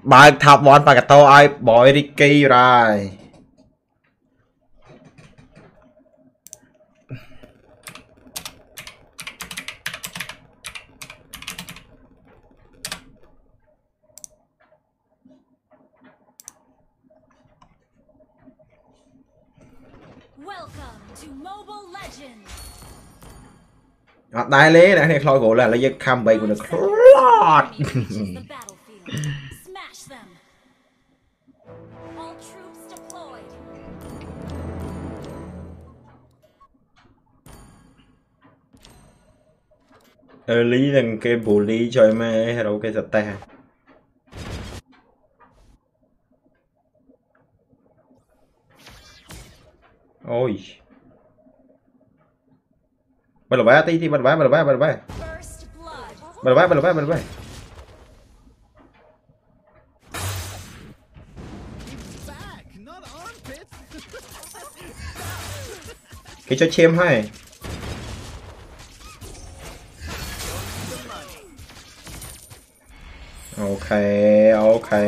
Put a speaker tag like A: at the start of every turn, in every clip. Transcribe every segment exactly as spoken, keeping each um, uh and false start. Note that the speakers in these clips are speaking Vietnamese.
A: បើក top one បាកាតោឲ្យ boy Ricky រ៉ាយ
B: Welcome to Mobile Legends.
A: អត់ដែរលេអ្នកនេះខ្លោគោលឥឡូវយើងខំបីគូនឹងខ្លោត
B: Smash them. All troops deployed.
A: អឺលីនឹងគេបូលីចុយម៉ែហេរ៉ូគេសតេះអូយបាល់បាទីទីបាល់បាបាល់បាបាល់បាបាល់បាបាល់បាបាល់បាគេចុចឈាមហើយអូខេអូខេ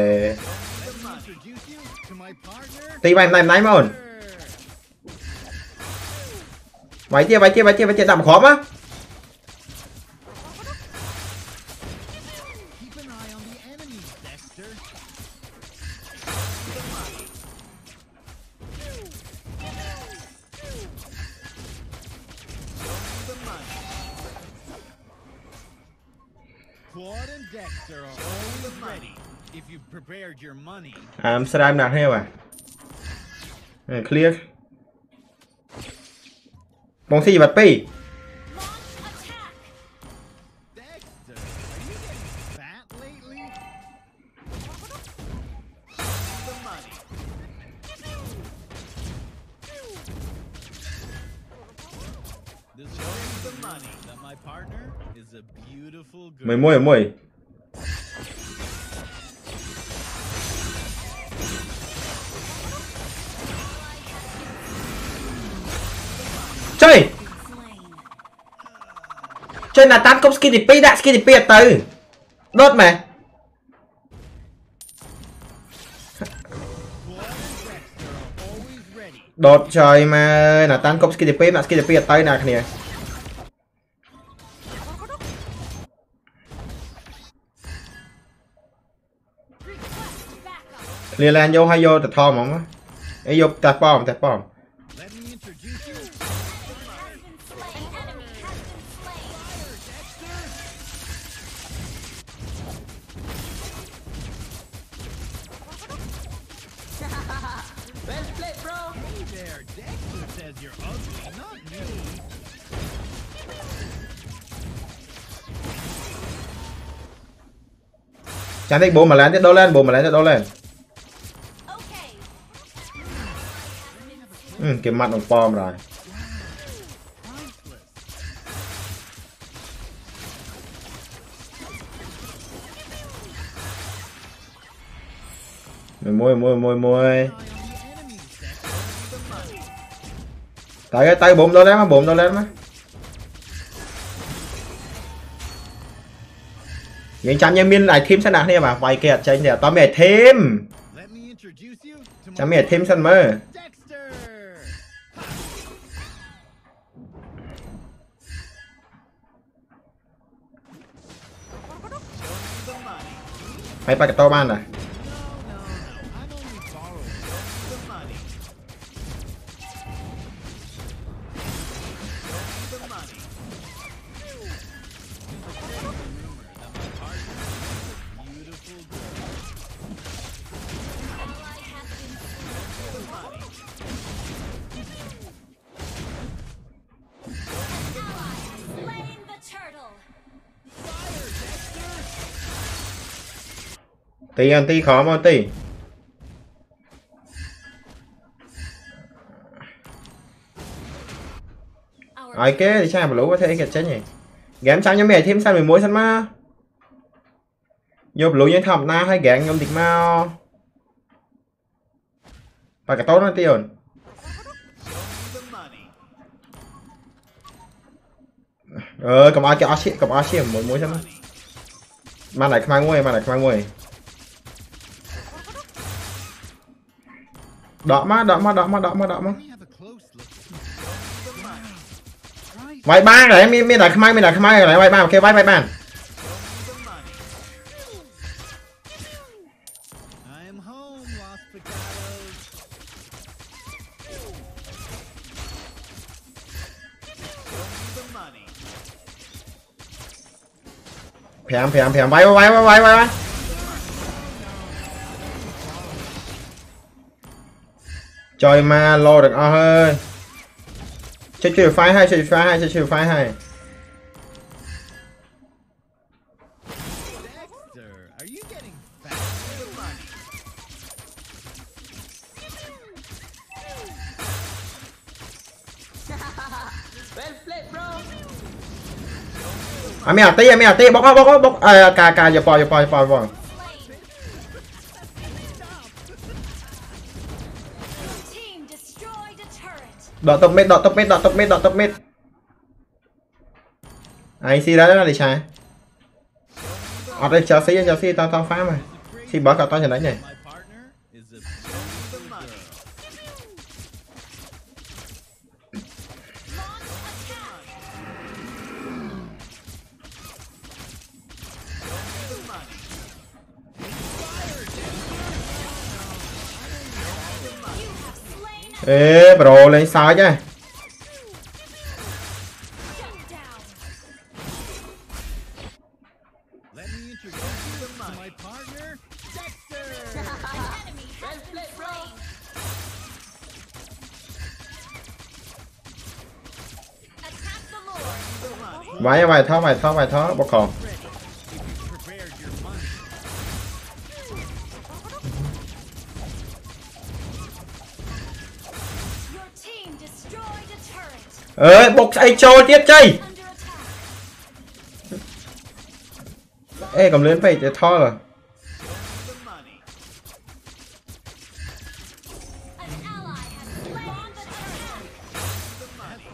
A: ទីបាយណៃណៃមកអូនបាយទៀតបាយទៀតបាយទៀតបាយទៀតដាក់មកគ្រាប់ណា
C: Claude and Dexter are always ready if you've prepared your money.
A: I'm sorry, I'm not here. Uh, clear. Bóng xì vật pi.
C: Dexter, are you getting fat lately? The money. This is the money that my partner is a beautiful girl.
A: Mười môi môi. Chơi. Chơi là tán công skin thì pi đã skin thì pi từ. Đốt mà. Đột trời mà là tán công skin thì pi là skin thì pi tới nè kìa. Lìa lan vô hay vô từ thò mỏng á. Ê vô tạt bom tạt bom. Chẳng thích bố mà lén tiếp đâu lên, bố mà lén tiếp đâu lên. Ừ, cái mặt nó bom rồi. Môi môi môi môi. Tay tay bốm đâu lên mà bốm đâu lên mà. Những chăm nhân miên lại thêm sân nào này mà vài kẹt tranh để tao mẹ thêm. Chăm mẹ thêm sân mơ. Mày bắt cái to ban này. Tí ăn tí khó mà tí. Ai kế thì sao mà lũ có thể kẹt chết nhỉ. Gém sao nhóm mẹ thêm sao mười mối sân ma. Vô lũ nhân thầm na hay gẹn nhóm địch mau. Và cả tốt nó tiêu. Ờ cầm ai cho ai cầm ai xem mỗi mối sân ma. Mà lại mang ngôi mà lại mang ngôi. đọ má đọ má đọ má đọ má đọ má
C: Let me have a close look. The money. Price
A: vay ba rồi mi mi đặt khmai mi đặt khmai rồi vay ba ok vay vay bàn
C: the money. I am home, Los Picados. The money.
A: แผงแผงแผงไว้ไว้ไว้ไว้ไว้ไว้จอยมาโลดึกเอาเฮ้ยช่วยช่วยไฟให้ช่วยไฟให้ช่วยช่วยไฟให้
C: Dexter, are you getting fat? The money.
A: อ่ะไม่อยากตีอ่ะไม่อยากตีบอกบอกบอกบอกเออกากาอย่าปล่อยอย่าปล่อยอย่าปล่อยบอก
B: Slain. Your team destroyed a turret.
A: ดอกตบเม็ดดอกตบเม็ดดอกตบเม็ดดอกตบเม็ดไอซีได้แล้วดิชายเอาได้เชลซีเชลซีตอนตอนฟ้ามาซีบอสกับตอนชนะไง
C: My partner is a the money.
B: Launch attack.
C: The money.
B: You have slain.
A: เอ๊ะโปรเลยซ้ายจ้ะ
B: Shut down.
C: Let me introduce you to my partner, Dexter.
B: An enemy has been slain. Attack the Lord.
C: The money.
A: ไว้ไว้ท่อไว้ท่อไว้ท่อบอกของ
C: Ready. If you prepared your money.
B: Your team destroyed a turret.
A: เอ้ยบอกไอโจเจี๊ยบใจ
B: Under attack.
A: เอ้ยกำเลื่อนไปจะท่อเหรอ
C: The money.
B: An ally has slain the turret.
C: The money.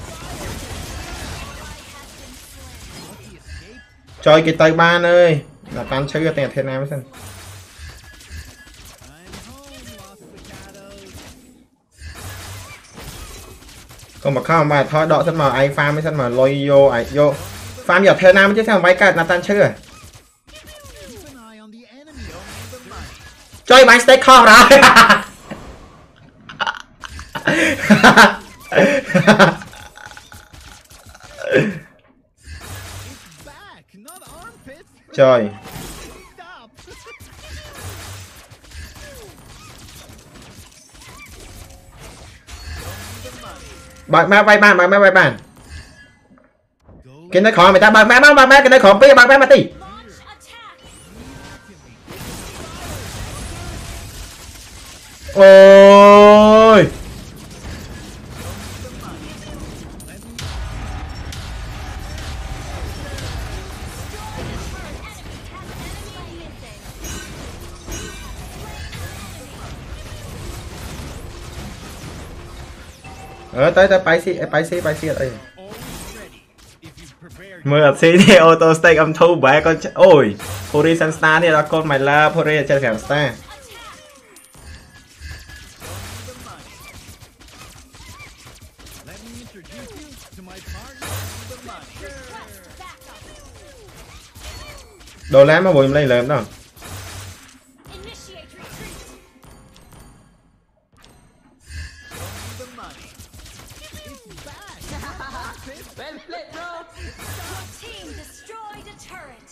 B: Ally has been slain.
C: He escaped.
A: จอยกี่ไตบ้านเลยหน้าตาชื่อแต่เทนน้ำไม่ใช่
C: I'm home, Los Picados.
A: ก็มาเข้ามาท่อดอกฉันมาไอฟาร์มไม่ฉันมาลอยโยไอโยฟาร์มอย่าเทน้ำไม่ใช่ทำไว้กันหน้าตาชื่อ
C: Keep an eye on the enemy. The money.
A: จอยไม้สเต็กข้อเรา
C: It's back, not armpits.
A: จอย
C: Stop. The money.
A: บากแม่ไปบ้านบากแม่ไปบ้าน
C: Go
A: กินได้ของไม่ได้บากแม่บ้างบากแม่กินได้ของปี้บากแม่มาตี
B: Launch attack.
A: โอ้ย เออเต้ยเต้ยไปสิไปสิไปสิอะไร
C: always ready. If you've prepared
A: เมื่อซีนี่ออโต้สเต็กอัมทูแบกก็โอ้ยโพรีซันสตาร์เนี่ยเรากดใหม่ละโพรีจะแข่งสตาร์
C: Let me introduce you to my partner, the money.
B: Request backup.
A: โดนแล้วมาบุยมันเลยเลยมั้ง
B: Initiate retreat.
C: The money. It's back.
B: Your team destroyed a turret.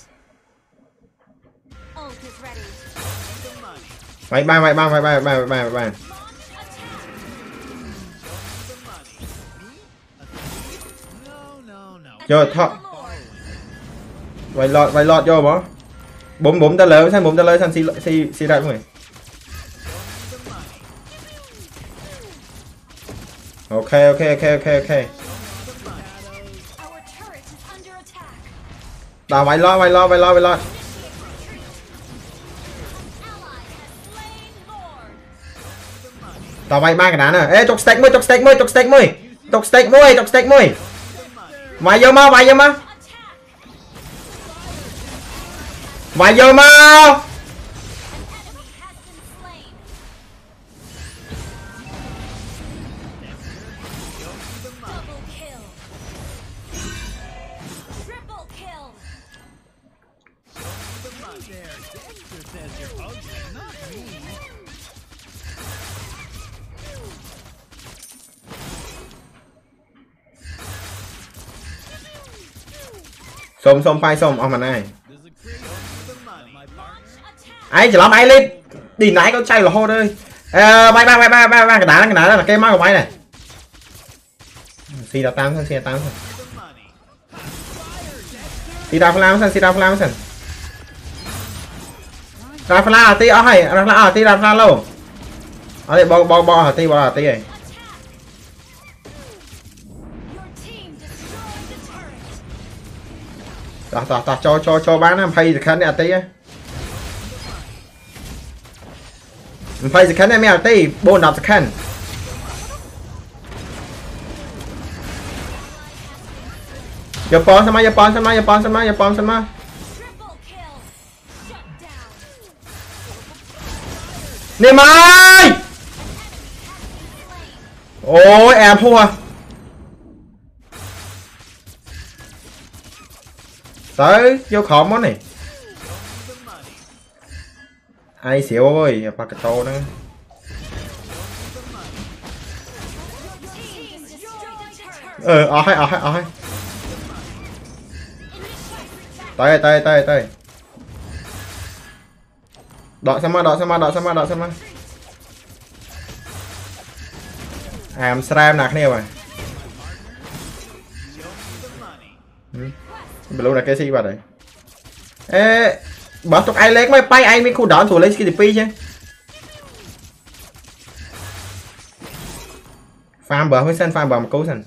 B: Ult is ready.
C: The money.
A: ไปบ้านไปบ้านไปบ้านไปบ้านไปบ้านไปบ้าน
B: Launch attack.
C: The money. Me? A thief? No, no, no.
A: Yo,
B: Attack
A: thọ-
B: the Lord.
A: ไวรอดไวรอดโย่บ่บุ๋มบุ๋มจะเลยใช่บุ๋มจะเลยฉันซีซีซีได้ไหม
C: The money.
A: โอเคโอเคโอเคโอเคโอเค
C: The money.
B: Our turret is under attack.
A: ตาไวรอดไวรอดไวรอดไวรอด
B: Initiate retreat. Ally has slain Lord.
A: ต่อไปบ้านกันนะเนอะเอ๊ะจกสเต็กมวยจกสเต็กมวยจกสเต็กมวยจกสเต็กมวยจกสเต็กมวยไวเยอะมากไวเยอะมาก
B: Attack.
A: ไวเยอะมาก
B: An enemy has been slain.
C: you're ugly, not me.
A: ส้มส้มไปส้มเอามาได้
C: There's a crate with the money. My partner.
B: Attack.
A: ไอ้จะล้อมไอ้lên đi nãy có chay là hô đây ờ bay bay bay bay bay bay cái đá cái đá là cây má của máy này xì đào tam xì đào tam
C: The money.
A: xì đào phlam xì đào phlam xì đào phlam tí ở hay đào phlam tí đào phlam lâu ở đây bo bo bo tí bo tí này
B: Your team destroyed the turret.
A: tao tao tao cho cho cho bán em phay khăn này tí á phay khăn này mẹ tí bồn đạp khăn Japan sama Japan sama Japan sama Japan sama
B: Triple kill. Shut down.
A: Niệm ơi ôi em thua tới vô khóm món này ai xỉu ơi bà cái tô nữa
B: Team destroyed the turret.
A: ờ ở hay ở hay ở hay tới tới tới tới đọ xem mà đọ xem mà đọ xem mà đọ xem mà em sram nạc nè mà belum là cái gì vào đây ê bỏ tụi ai lấy mấy bay anh mới khu đón thủ lấy cái pi chứ farm bờ với sân farm bờ một cú sân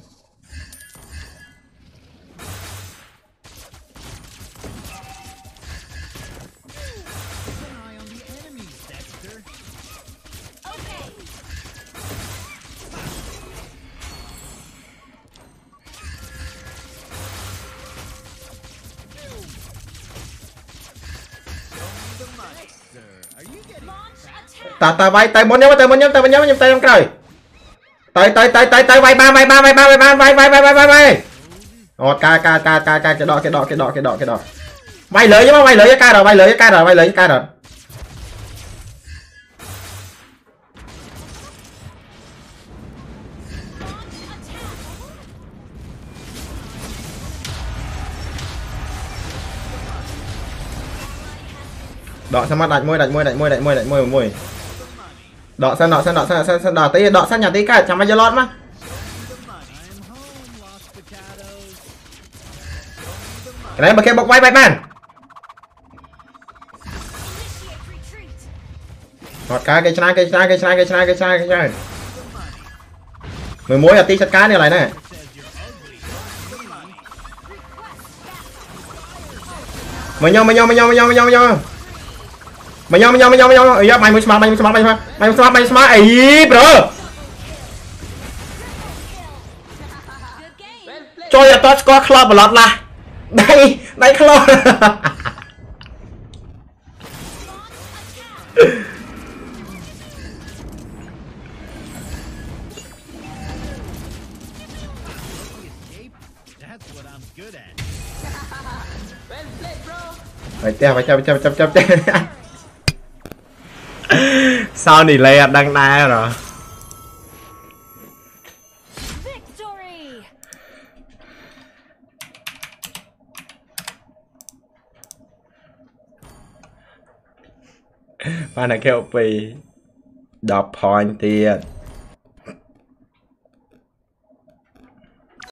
B: Okay.
C: Are you getting
B: Launch attack.
A: ta ta bay tay bốn nhóm tay bốn nhóm tay bốn nhóm tay trong trời tay tay tay tay tay bay ba bay ba bay ba bay ba bay bay bay bay bay bay một ca ca ca ca ca cái đọ cái đọ cái đọ cái đọ cái đọ bay lưới chứ mà bay lưới với ca rồi bay lưới với ca rồi bay lưới với ca rồi đọ xem mắt đặt môi đặt môi đặt môi đặt môi đặt môi môi đọ xem đọ xem đọ xem xem đọ tí đọ xem nhà tí cả chẳng bao giờ lót mà cái này mà kia bọc bay bay man
B: Initiate retreat.
A: một cái cái chai cái chai cái chai cái chai cái chai cái chai mười mối là tí sắt cá này này nè mày nhau mày nhau mày nhau mày nhau mày nhau mày nhau mày nhau mày nhau mày nhau mày nhau ấy mày mới smart mày mới smart mày mới smart mày mới smart mày mới smart ấy bro
B: Good game.
A: cho ya to score club một lọt là đây đây club
C: That's what I'm good at.
A: phải theo phải theo theo theo theo theo sao nỉ lệ đăng đai rồi
B: Victory.
A: bạn này kêu pì đọc point tiền